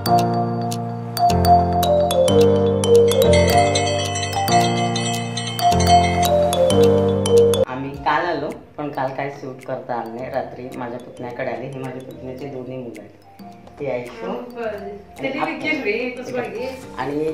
आम्ही काल आलो, पण काल काय शूट करता आलं नाही. रात्री माझ्या पुतण्याकडे आले. ही माझ्या पुतण्याची दोन्ही मुलं आहेत. ती आयशू आणि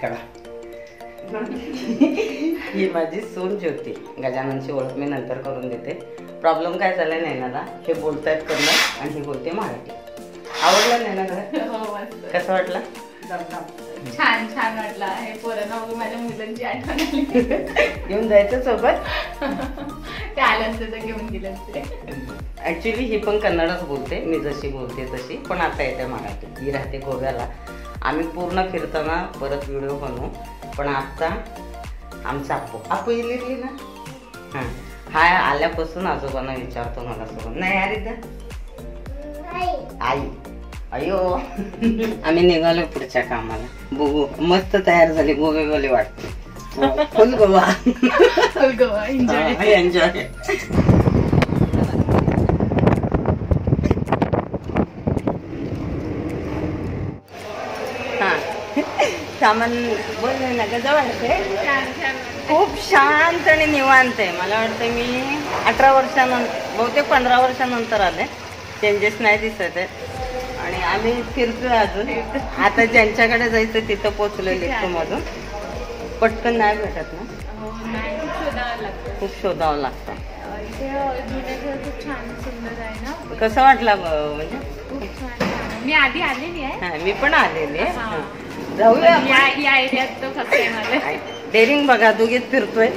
ही माझी सून ज्योती. गजाननची ओळख मी नंतर करून देते. प्रॉब्लेम काय झालाय नैनाला, हे बोलतायत कन्नड आणि ही बोलते मराठी. आवडलं नैना घर? कसं वाटलं? छान छान वाटलं. हे पोरांना बघून माझ्या मुलांची आठवण आली. घेऊन जायचं सोबत? ते आल्यानंतर तर घेऊन गेले असते. ऍक्च्युली ही पण कन्नडच बोलते, मी जशी बोलते तशी, पण आता येते मराठी. ही राहते गोव्याला. आम्ही पूर्ण फिरताना परत व्हिडिओ बनवू. पण आता आमचा आपू इली ना. हां, हा आल्यापासून आजोबांना विचारतो मला सोबत. नाही अरे आई अयो. आम्ही निघालो पुढच्या कामाला. बघू, मस्त तयार झाली. गोवेवाले वाटते. Full Goa. Full Goa enjoy enjoy. हा, सामान बोल ना ग. जवळ खूप शांत आणि निवांत आहे. मला वाटतं मी 18 वर्षानंतर, बहुतेक 15 वर्षानंतर आले. चेंजेस नाही दिसत आहे. आणि आम्ही फिरतोय अजून. आता ज्यांच्याकडे जायचं तिथं पोचलोय लिफ्टमधून. पटकन नाही भेटत ना, खूप शोधावं लागतं. कसं वाटलं म्हणजे? मी आधी आलेली आहे. हा, मी पण आलेली आहे. जाऊया या एरियात तो फक्त आहे. डेरिंग बघा, दोघीच फिरतोय.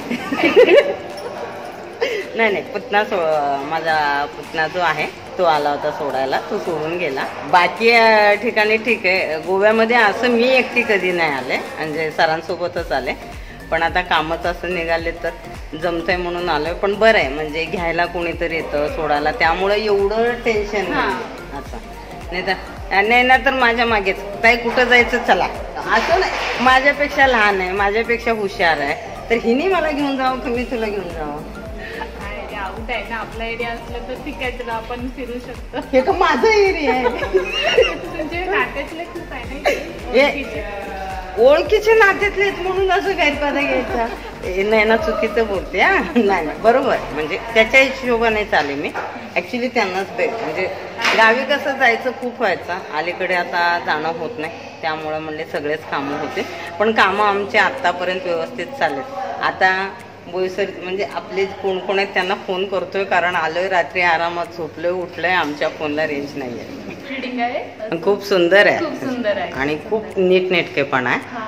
नाही पुतना माझा पुतना जो आहे तो आला होता सोडायला. तो सोडून गेला. बाकी ठिकाणी ठीक आहे. गोव्यामध्ये असं मी एकटी कधी नाही आले, म्हणजे सरांसोबतच आले. पण आता कामच असं निघाले तर जमतंय म्हणून आलोय. पण बरं आहे, म्हणजे घ्यायला कोणीतरी येतं, सोडायला. त्यामुळे एवढं टेन्शन नाही असं. नाही ना तर माझ्या मागेच ताई कुठं जायचं चला. असं नाही, माझ्यापेक्षा लहान आहे, माझ्यापेक्षा हुशार आहे, तर हिने मला घेऊन जावं की मी तुला घेऊन जावं? आउट आहे ना, आपला एरिया असलं तर ठीक आहे, तुला आपण फिरू शकतो. हे का माझा एरिया आहे? म्हणजे नात्यातले खूप आहे ना, ओळखीचे नात्यातले म्हणून असं गैरफायदा घ्यायचा. नाही ना, चुकीचं बोलते. हा नाही बरोबर, म्हणजे त्याच्या हिशोबाने चाले मी. ऍक्च्युली त्यांनाच म्हणजे गावी कसं जायचं खूप व्हायचं. अलीकडे आता जाणं होत नाही, त्यामुळे म्हणले सगळेच कामं होते. पण कामं आमचे आत्तापर्यंत व्यवस्थित चाललेत. आता बोईसर म्हणजे आपले कोण कोण आहेत त्यांना फोन करतोय, कारण आलोय रात्री आरामात झोपलोय, उठलोय. आमच्या फोनला रेंज नाही आहे. खूप सुंदर आहे आणि खूप नीटनेटकेपणा आहे.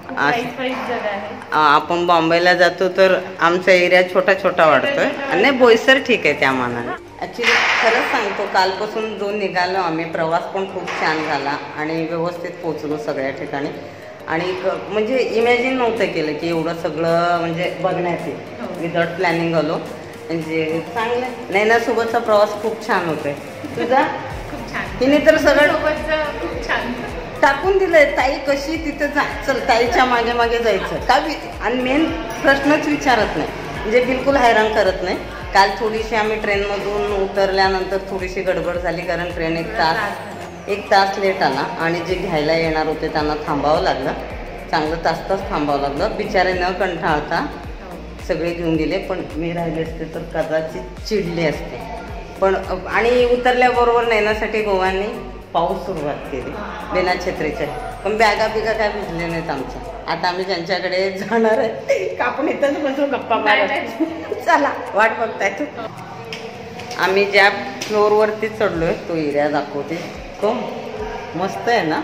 आपण बॉम्बेला जातो तर आमचा एरिया छोटा छोटा वाटतोय. आणि बोईसर ठीक आहे त्या मानाने. ऍक्च्युली खरंच सांगतो, कालपासून जो निघालो आम्ही, प्रवास पण खूप छान झाला आणि व्यवस्थित पोहोचलो सगळ्या ठिकाणी. आणि म्हणजे इमॅजिन नव्हतं केलं की एवढं सगळं म्हणजे बघण्यात येईल. विदाउट प्लॅनिंग आलो, म्हणजे चांगलं. नैनासोबतचा प्रवास खूप छान होतोय. तुझा? खूप छान. तिने तर सगळं खूप छान टाकून दिलंय. ताई कशी तिथं जा, चल ताईच्या मागे मागे जायचं का. आणि मेन प्रश्नच विचारत नाही, म्हणजे बिलकुल हैराण करत नाही. काल थोडीशी आम्ही ट्रेनमधून उतरल्यानंतर थोडीशी गडबड झाली, कारण ट्रेन एक तास लेट आला. आणि जे घ्यायला येणार होते त्यांना थांबावं लागलं. चांगलं तास थांबावं लागलं. बिचारे न कंटाळता सगळे घेऊन गेले. पण मी राहिले असते तर कदाचित चिडले असते. पण आणि उतरल्याबरोबर नेण्यासाठी गोव्याने पाऊस सुरुवात केली बिना छत्रीचे. पण बॅगा बिगा काय भिजले नाहीत आमच्या. आता आम्ही ज्यांच्याकडे जाणार आहे का आपण इथंच बसू गप्पा मारत. चला वाट बघताय. आम्ही ज्या फ्लोअरवरती चढलोय तो एरिया दाखवते. तो मस्त आहे ना.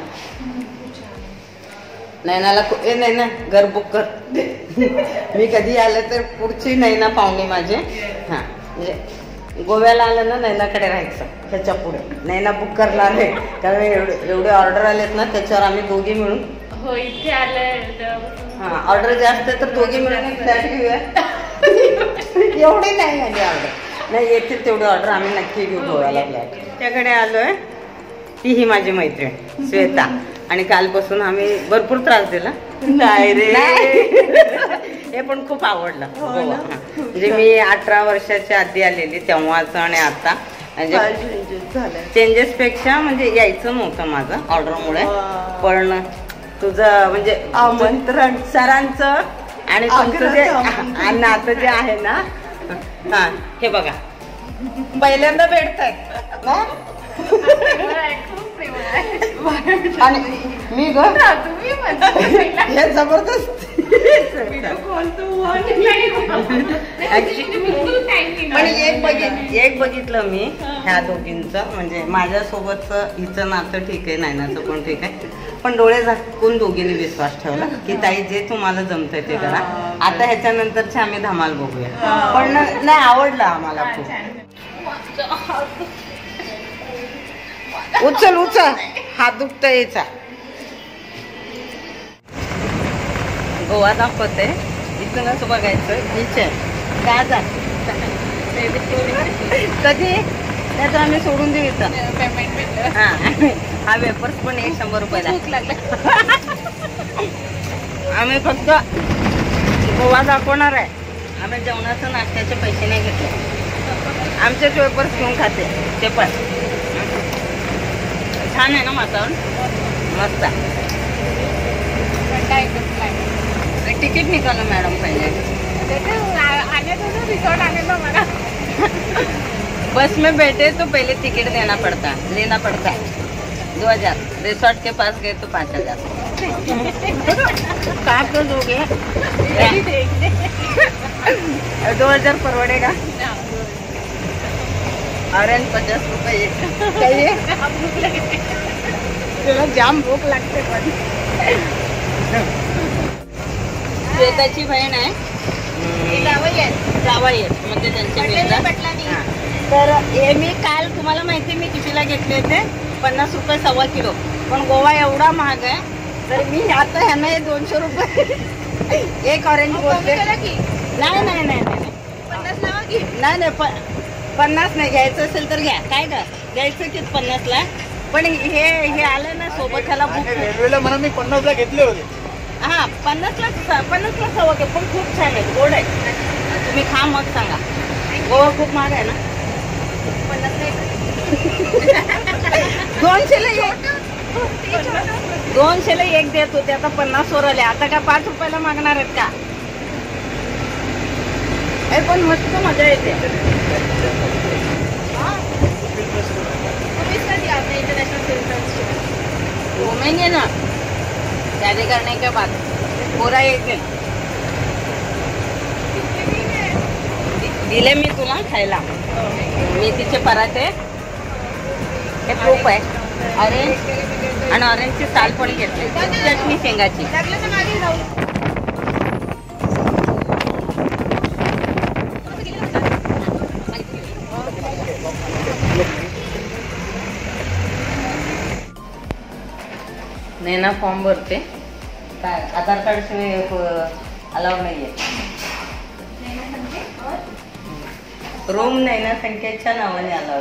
नैनाला नाही ना घर बुक कर. मी कधी आलं तर पुढची नैना पाहुणे माझे. हां, म्हणजे गोव्याला आलं ना नैनाकडे राहायचं. त्याच्या पुढे नैना बुक करणार आहे, कारण एवढे ऑर्डर आलेत ना, त्याच्यावर आम्ही दोघी मिळून. हो, इथे आलंय. हां, ऑर्डर जास्त आहे तर दोघी मिळून एक फ्लॅट घेऊया. एवढी नाही आली ऑर्डर. नाही येतील तेवढे ऑर्डर आम्ही नक्की घेऊ गोव्याला फ्लॅट. त्याकडे आलोय. ही माझी मैत्रीण श्वेता. आणि कालपासून आम्ही भरपूर त्रास दिला. नाही रे, हे पण खूप आवडलं. म्हणजे मी 18 वर्षाच्या आधी आलेली तेव्हाच आणि आता. म्हणजे चेंजेस पेक्षा म्हणजे यायचं नव्हतं माझं ऑर्डरमुळे, पण तुझं म्हणजे आमंत्रण सरांचं आणि तुमचं जे नातं जे आहे ना, हा हे बघा पहिल्यांदा भेटतायत ना. आणि मी ग हे जबरदस्त पण एक बघितलं मी ह्या दोघींचं, म्हणजे माझ्यासोबतचं हिचं नातं ठीक आहे, नायनाचं पण ठीक आहे, पण डोळे झाकून दोघींनी विश्वास ठेवला की ताई जे तुम्हाला जमतंय ते करा. आता ह्याच्यानंतरची आम्ही धमाल बघूया. पण नाही आवडलं आम्हाला खूप. उचल उचल, हात दुखता यायचा. गोवा दाखवते, इथून असं बघायचं बीच आहे. काय जा कधी नाही तर आम्ही सोडून देऊ इथं. हा हा वेपर्स पण 100 रुपयाला. आम्ही फक्त गोवा दाखवणार आहे, आम्ही जेवणाचं नाश्त्याचे पैसे नाही घेतले. आमचेच वेपर्स घेऊन खाते ते पण. छान आहे ना वातावरण, मस्त. तिकीट निकालो मैडम पहले. रिसोर्ट आने दो मला. बस में बैठे तो पहले टिकट लेना पड़ता है 2000. रिसोर्ट के पास गए तो 5000. कहाँ पे दोगे? 2000 परवडेगा. ऑरेंज 50 रुपये चाहिए. तुला जाम भूक लागते. पण श्वेताची बहीण आहे, जावई आहेत म्हणजे त्यांचे मिस्टर. तर हे मी काल तुम्हाला माहिती मी कितीला घेतले होते, 50 रुपये सव्वा किलो. पण गोवा एवढा महाग आहे, तर मी आता ह्यांना हे 200 रुपये एक ऑरेंज बोलते. नाही नाही नाही नाही 50 लावा की. नाही 50 नाही, घ्यायचं असेल तर घ्या. काय का घ्यायचं की 50ला. पण हे आलं ना सोबत, ह्याला रेल्वेला म्हणा मी 50ला घेतले होते. हा 50ला सव्वा घे, पण खूप छान आहे, गोड आहे. तुम्ही खा मग सांगा. गोवा खूप महाग आहे ना. 200ला एक देत होते, आता 50 वर आले. आता का 5 रुपयाला मागणार आहेत का? हे पण मस्त मजा येते. घूमेंगे ना शादी करने के बाद पूरा एक दिन. दिले मी तुला खायला मेथीचे पराठे. हे प्रूफ आहे. ऑरेंज आणि ऑरेंजची साल पण घेतली, चटणी शेंगाची. नैना फॉर्म भरते. काय आधार कार्ड शिवाय अलाउड नाहीये. रूम नैना संख्येच्या नावाने अलाउड.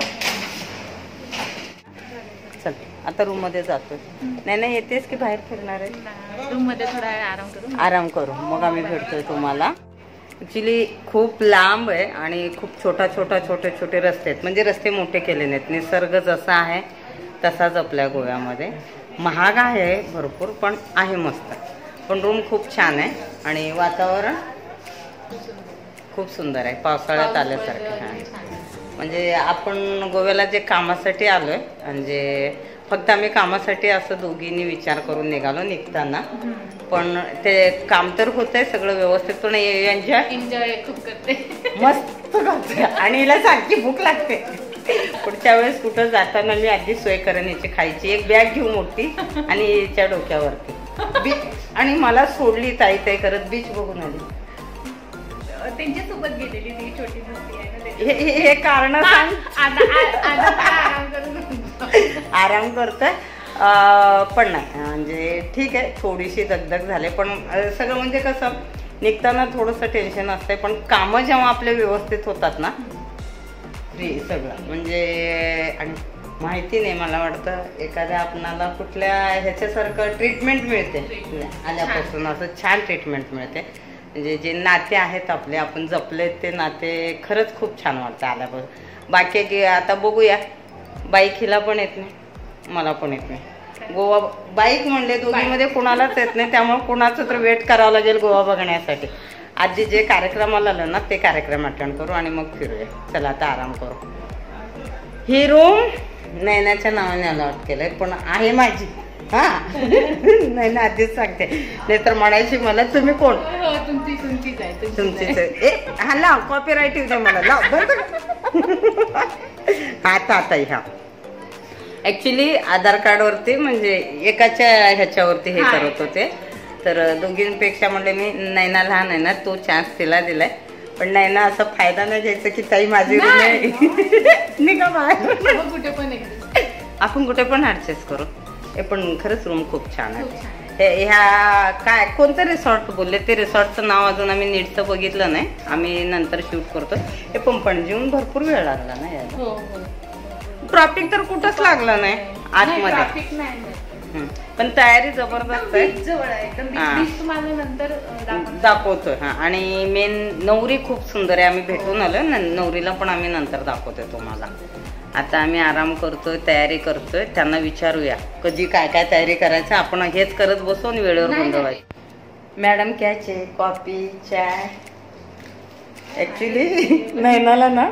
चल आता रूम मध्ये जातो. नैना येतेस की बाहेर फिरणार आहे? रूम मध्ये थोडा आराम करू, मग आम्ही भेटतोय तुम्हाला. ऍक्च्युली खूप लांब आहे आणि खूप छोटे रस्ते आहेत. म्हणजे रस्ते मोठे केले नाहीत. निसर्ग जसा आहे तसाच आपल्या गोव्यामध्ये. महाग आहे भरपूर, पण आहे मस्त. पण रूम खूप छान आहे आणि वातावरण खूप सुंदर आहे, पावसाळ्यात आल्यासारखं. म्हणजे आपण गोव्याला जे कामासाठी आलोय, म्हणजे फक्त आम्ही कामासाठी असं दोघींनी विचार करून निघालो निघताना. पण ते काम तर होतंय सगळं व्यवस्थित, पण एन्जॉय खूप करते, मस्त करते. आणि हिला सारखी भूक लागते. पुढच्या वेळेस कुठं जाताना मी आधी सोय करेन याची खायची. एक बॅग घेऊ मोठी आणि याच्या डोक्यावरती आणि मला सोडली ताई करत बीच बघून आली. त्यांच्यासोबत गेलेली ती छोटी मुलगी आहे. हे कारण सांग. आराम करतोय पण नाही, म्हणजे ठीक आहे थोडीशी दगदग झाली. पण सगळं म्हणजे कसं निघताना थोडंसं टेन्शन असतंय, पण कामं जेव्हा आपले व्यवस्थित होतात ना फ्री सगळं म्हणजे. आणि माहिती नाही, मला वाटतं एखाद्या आपणाला कुठल्या ह्याच्यासारखं ट्रीटमेंट मिळते आल्यापासून. असं छान ट्रीटमेंट मिळते. म्हणजे जे नाते आहेत आपले आपण जपलेत ते नाते खरंच खूप छान वाटतं आल्यापासून. बाकी की आता बघूया. बाईक हिला पण येत नाही, मला पण येत नाही. गोवा बाईक म्हणले दोघीमध्ये कुणालाच येत नाही, त्यामुळे कुणाचं तर वेट करावं लागेल गोवा बघण्यासाठी. आधी जे कार्यक्रमाला आलं ना ते कार्यक्रम अटेंड करू आणि मग फिरूया. चला आता आराम करू. ही रूम नैनाच्या नावाने अलॉट केलंय, पण आहे माझी. हा नैना आधीच सांगते, नाहीतर म्हणायची मला तुम्ही कोण. तुमचीच आहे. हा कॉपीराईट येऊ दे मला. लाव बंद. आता ह्या ऍक्च्युली आधार कार्ड वरती म्हणजे एकाच्या ह्याच्यावरती हे करत होते, तर दोघींपेक्षा म्हणले मी नैना लहान आहे ना, तो चान्स तिला दिलाय. पण नैना असा फायदा नाही घ्यायचा की ताई माझी रूम आहे निघा बाहेर. कुठे पण आपण कुठे पण ऍडजस्ट करू. हे पण खरंच रूम खूप छान आहे. ह्या काय कोणतं रिसॉर्ट बोलले ते रिसॉर्टचं नाव अजून आम्ही नीटचं बघितलं नाही, आम्ही नंतर शूट करतो. हे पण पणजीहून भरपूर वेळ लागला ना यायला. ट्रॅफिक तर कुठंच लागलं नाही आतमध्ये, पण तयारी जबरदस्त आहे. दाखवतोय. हा आणि मेन नवरी खूप सुंदर आहे. आम्ही भेटून आलो ना, नवरीला पण आम्ही नंतर दाखवतोय तुम्हाला. आता आम्ही आराम करतोय, तयारी करतोय. त्यांना विचारूया कधी काय काय तयारी करायचं. आपण हेच करत बसू आणि वेळेवर गोंधळायचं. मॅडम क्या चे कॉफी चाय. ऍक्च्युली नैनाला ना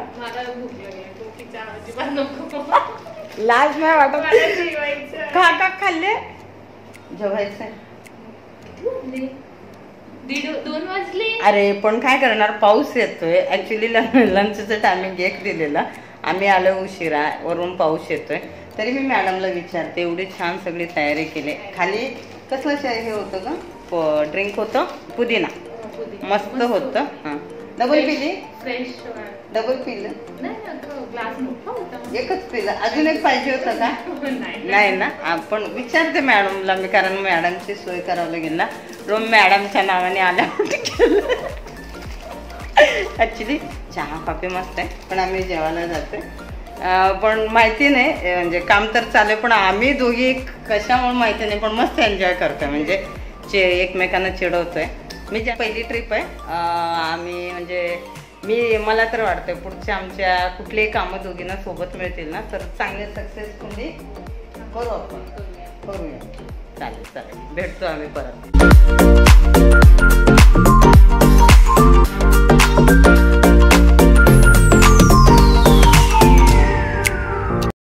लाज नाही वाटत. का खाल्ले जेवायचं 2 वाजले. अरे पण काय करणार, पाऊस येतोय. ऍक्च्युली लंचचं टायमिंग 1 दिलेला, आम्ही आलो उशिरा, वरून पाऊस येतोय. तरी मी मॅडमला विचारते, एवढी छान सगळी तयारी केली. खाली कसलं हे होतं का ड्रिंक होतं, पुदिना मस्त होतं. हां डबल पिली, फ्रेश डबल पिलं ग्लास एकच पिलं, अजून एक पाहिजे होतं का. नाही ना, आपण विचारते मॅडमला मी, कारण मॅडमची सोय करावं लागेल ना. रूम मॅडमच्या नावाने आल्यावर ऍक्च्युली चहा कॉफी मस्त आहे, पण आम्ही जेवायला जातोय. पण माहिती नाही म्हणजे काम तर चालू, पण आम्ही दोघी कशामुळे माहिती नाही, पण मस्त एन्जॉय करतोय. म्हणजे एकमेकांना चिडवतोय. मी पहिली ट्रिप आहे. आम्ही म्हणजे मला तर वाटतंय पुढच्या आमच्या कुठलेही कामं दोघींना सोबत मिळतील ना, तर चांगले सक्सेसफुली करू आपण, करूया. चालेल भेटतो आम्ही परत.